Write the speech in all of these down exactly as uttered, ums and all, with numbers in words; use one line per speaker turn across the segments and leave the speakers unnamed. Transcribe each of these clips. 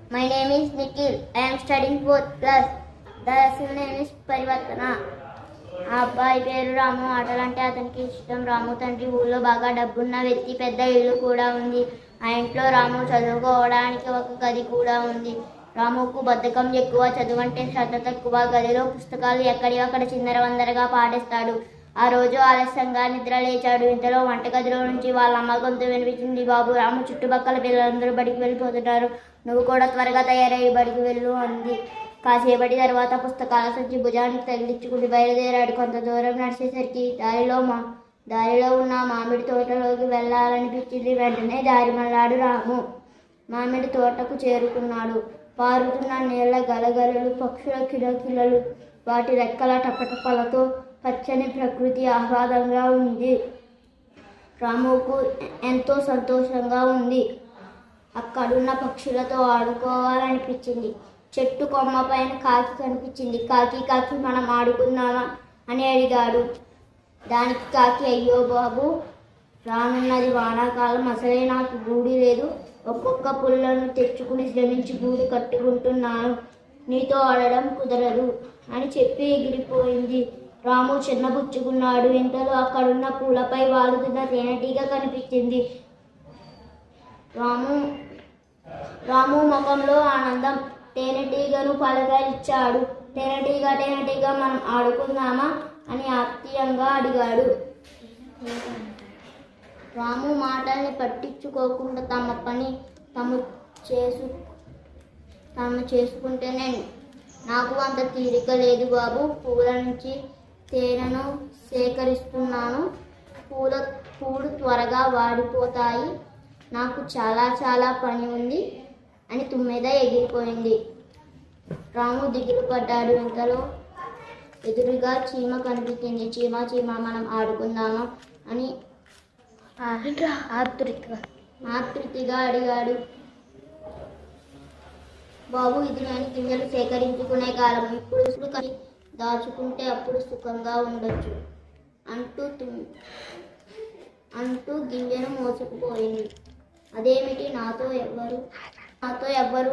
My name is Nikhil. I am studying fourth class. The lesson name is Parivartana. ఆ అబ్బాయి పేరు రాము. ఆటలంటే అతనికి ఇష్టం. రాము తండ్రి ఊళ్ళో బాగా డబ్బున్న వ్యక్తి. పెద్ద ఇల్లు కూడా ఉంది. ఆ ఇంట్లో రాము చదువుకోవడానికి ఒక గది కూడా ఉంది. రాముకు బద్ధకం ఎక్కువ. చదువు అంటే శ్రద్ధ తక్కువ. గదిలో పుస్తకాలు ఎక్కడి అక్కడ చిందర వందరగా పాడేస్తాడు. ఆ రోజు ఆలస్యంగా నిద్ర లేచాడు. ఇంతలో వంటగదిలో నుంచి వాళ్ళ అమ్మ గొంతు వినిపించింది. బాబు రాము, చుట్టుపక్కల పిల్లలందరూ బడికి వెళ్ళిపోతున్నారు. నువ్వు కూడా త్వరగా తయారయ్యి బడికి వెళ్ళు అంది. కాసేపటి తర్వాత పుస్తకాల సంచి భుజానికి తగిలించుకుని బయలుదేరాడు. కొంత దూరం నడిచేసరికి దారిలో మా దారిలో ఉన్న మామిడి తోటలోకి వెళ్ళాలనిపించింది. వెంటనే దారి మళ్ళాడు రాము. మామిడి తోటకు చేరుకున్నాడు. పారుతున్న నీళ్ల గలగలలు, పక్షుల కిలకిలలు, వాటి రెక్కల టపటపలతో పచ్చని ప్రకృతి ఆహ్లాదంగా ఉంది. రాముకు ఎంతో సంతోషంగా ఉంది. అక్కడున్న పక్షులతో ఆడుకోవాలనిపించింది. చెట్టు కొమ్మ పైన కాకి కనిపించింది. కాకి కాకి మనం ఆడుకుందామా అని అడిగాడు. దానికి కాకి, అయ్యో బాబు, రానున్నది వానాకాలం, అసలే నాకు గూడు లేదు. ఒక్కొక్క పుల్లను తెచ్చుకుని శ్రమించి గూడు కట్టుకుంటున్నాను. నీతో ఆడడం కుదరదు అని చెప్పి ఎగిరిపోయింది. రాము చిన్నబుచ్చుకున్నాడు. ఇంతలో అక్కడున్న పూలపై వాలుతున్న తేనెటీగ కనిపించింది. రాము రాము ముఖంలో ఆనందం. తేనెటీగను పలకరించాడు. తేనెటీగ తేనెటీగ మనం ఆడుకుందామా అని ఆప్యాయంగా అడిగాడు. రాము మాటల్ని పట్టించుకోకుండా తమ పని తము చేసు తాము చేసుకుంటేనే నాకు అంత తీరిక లేదు బాబు. పూల నుంచి తేనెను సేకరిస్తున్నాను. పూల పూలు త్వరగా వాడిపోతాయి. నాకు చాలా చాలా పని ఉంది అని తుమ్మెద ఎగిరిపోయింది. రాము దిగులు పడ్డాడు. ఇంతలో ఎదురుగా చీమ కనిపించింది. చీమ చీమ మనం ఆడుకుందామా అని ఆతృతిగా ఆతృతిగా అడిగాడు. బాబు, ఇది నేను గింజలు సేకరించుకునే కాలం. ఇప్పుడు దాచుకుంటే అప్పుడు సుఖంగా ఉండొచ్చు అంటూ అంటూ గింజను మోసుకుపోయింది. అదేమిటి, నాతో ఎవ్వరు నాతో ఎవ్వరు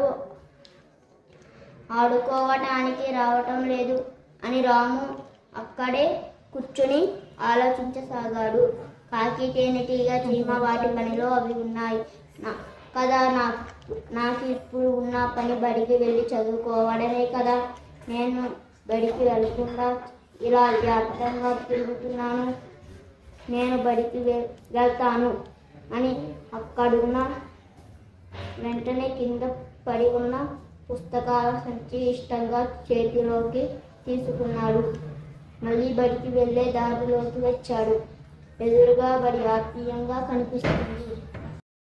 ఆడుకోవటానికి రావటం లేదు అని రాము అక్కడే కూర్చుని ఆలోచించసాగాడు. కాకి, తేనెటీగ, చీమ వాటి పనిలో అవి ఉన్నాయి కదా. నాకు నాకు ఇప్పుడు ఉన్న పని బడికి వెళ్ళి చదువుకోవడమే కదా. నేను బడికి వెళ్ళకుండా ఇలా వ్యాప్తంగా తిరుగుతున్నాను. నేను బడికి వెళ్తాను అని అక్కడున్న వెంటనే కింద పడి ఉన్న పుస్తకాల సంచి ఇష్టంగా చేతిలోకి తీసుకున్నాడు. మళ్ళీ బడికి వెళ్ళే దారిలోకి వచ్చాడు. ఎదురుగా బడి ఆత్మీయంగా కనిపిస్తుంది.